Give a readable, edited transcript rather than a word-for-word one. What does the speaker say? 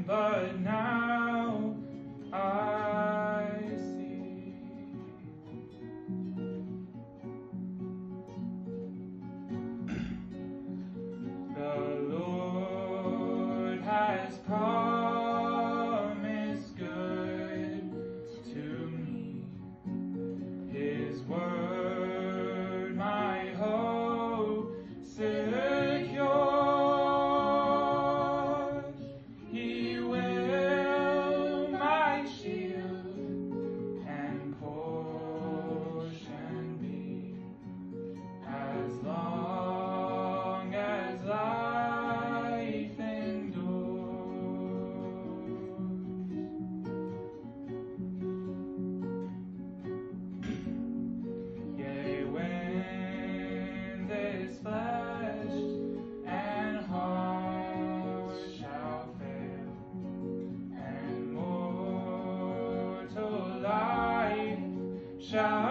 but now I see. The Lord has promised good to me. His word, my hope secure. He will my shield and portion be, as long as life endures. Yea, when this flesh and heart shall fail, and mortal life shall